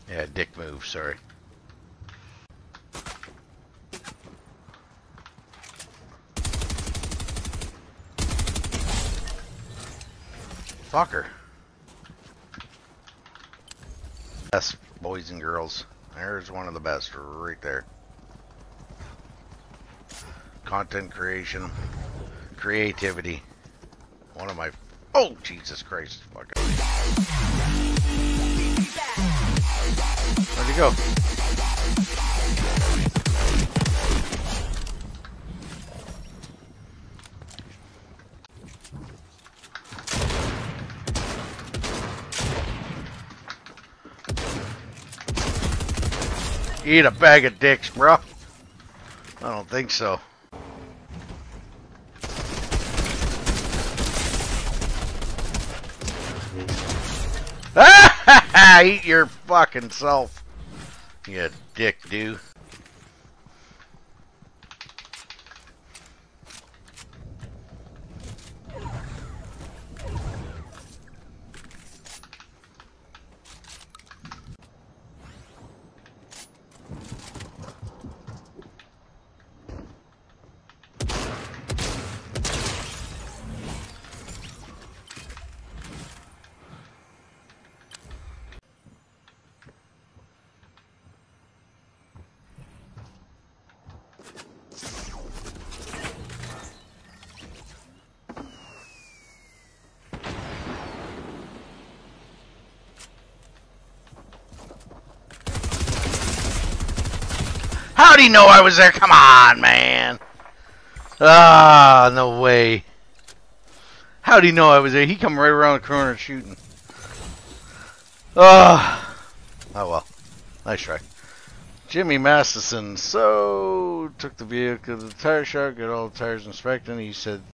Yeah, dick move, sorry. Fucker. Best boys and girls. There's one of the best right there. Content creation. Creativity. One of my... Oh, Jesus Christ. Fucking... Where'd he go? Eat a bag of dicks, bro. I don't think so. Eat your fucking self, you dick dude. How'd he know I was there? Come on, man. Ah, no way. How'd he know I was there? He come right around the corner shooting. Oh well. Nice try. Jimmy Masterson. So, took the vehicle to the tire shop, got all the tires inspected, and he said